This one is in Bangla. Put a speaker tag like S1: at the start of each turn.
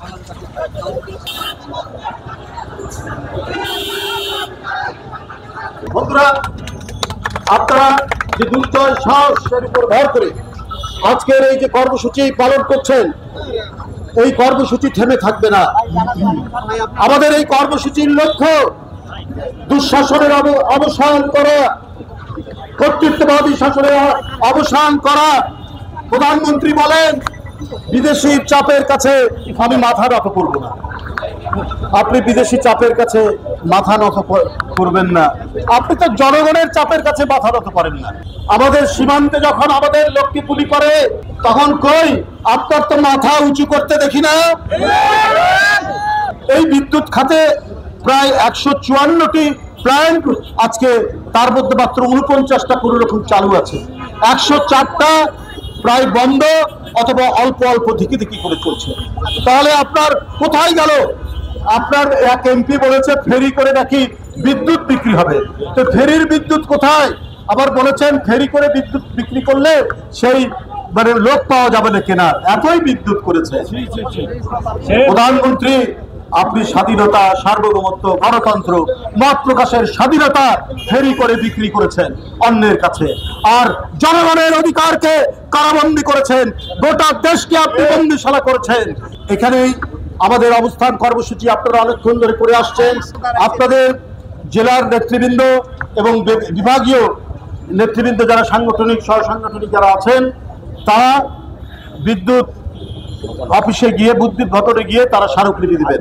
S1: বন্ধুরা, আপনারা যে দুর্জয় সাহসের উপর ভর করে আজকের এই যে কর্মসূচি পালন করছেন, এই কর্মসূচি থেমে থাকবে না। আমাদের এই কর্মসূচির লক্ষ্য দুঃশাসনের অবসান করা, কর্তৃত্ববাদী শাসনের অবসান করা। প্রধানমন্ত্রী বলেন, বিদেশি চাপের কাছে আমি মাথা নত করব না। আপনি বিদেশি চাপের কাছে মাথা নত করবেন না, আপনি তো জনগণের চাপের কাছে মাথা নত করেন না। আমাদের সীমান্তে যখন আমাদের লোককে গুলি করে, তখন কই আপনার তো মাথা উঁচু করতে দেখি না। এই বিদ্যুৎ খাতে প্রায় 154টি প্ল্যান্ট আজকে, তার মধ্যে মাত্র 49টা কোনো রকম চালু আছে। 104টা প্রায় বন্ধ অথবা অল্প অল্প ধিকি ধিকি করে চলছে। তাহলে আপনার কোথায় গেল? আপনার এক এমপি বলেছে ফেরি করে নাকি বিদ্যুৎ বিক্রি হবে, তো ফেরির বিদ্যুৎ কোথায়? আবার বলেছেন ফেরি করে বিদ্যুৎ বিক্রি করলে সেই মানে লোক পাওয়া যাবে না কেনার, এতই বিদ্যুৎ করেছে। প্রধানমন্ত্রী, আপনি স্বাধীনতা, সার্বভৌমত্ব, গণতন্ত্র, মত প্রকাশের স্বাধীনতা ফেরি করে বিক্রি করেছেন অন্যের কাছে, আর জনগণের অধিকারকে কারাবন্দী করেছেন, গোটা দেশকে আপনি বন্দিশালা করেছেন। এখানেই আমাদের অবস্থান কর্মসূচি আপনারা অনেকক্ষণ ধরে করে আসছেন। আপনাদের জেলার নেতৃবৃন্দ এবং বিভাগীয় নেতৃবৃন্দ যারা সাংগঠনিক সহসাংগঠনিক যারা আছেন, তারা বিদ্যুৎ অফিসে গিয়ে, বিদ্যুৎ ভবনে গিয়ে তারা স্মারকলিপি দিবেন।